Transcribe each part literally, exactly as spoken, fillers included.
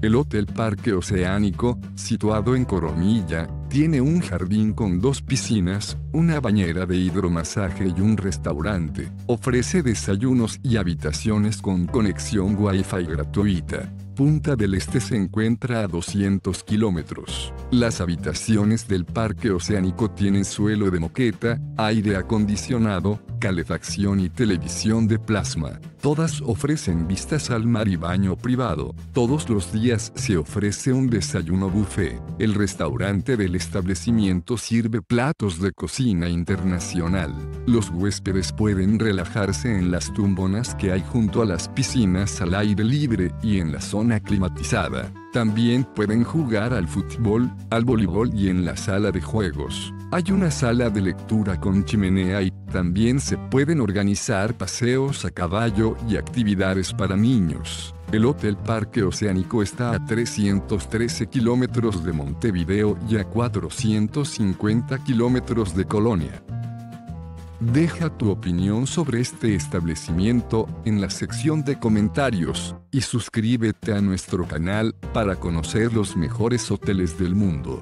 El Hotel Parque Oceánico, situado en Coronilla, tiene un jardín con dos piscinas, una bañera de hidromasaje y un restaurante. Ofrece desayunos y habitaciones con conexión Wi-Fi gratuita. Punta del Este se encuentra a doscientos kilómetros. Las habitaciones del Parque Oceánico tienen suelo de moqueta, aire acondicionado, calefacción y televisión de plasma. Todas ofrecen vistas al mar y baño privado. Todos los días se ofrece un desayuno buffet. El restaurante del establecimiento sirve platos de cocina internacional. Los huéspedes pueden relajarse en las tumbonas que hay junto a las piscinas al aire libre y en la zona climatizada. También pueden jugar al fútbol, al voleibol y en la sala de juegos. Hay una sala de lectura con chimenea y también se pueden organizar paseos a caballo y actividades para niños. El Hotel Parque Oceánico está a trescientos trece kilómetros de Montevideo y a cuatrocientos cincuenta kilómetros de Colonia. Deja tu opinión sobre este establecimiento en la sección de comentarios y suscríbete a nuestro canal para conocer los mejores hoteles del mundo.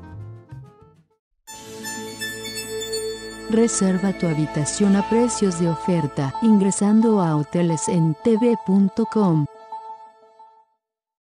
Reserva tu habitación a precios de oferta ingresando a hoteles en t v punto com.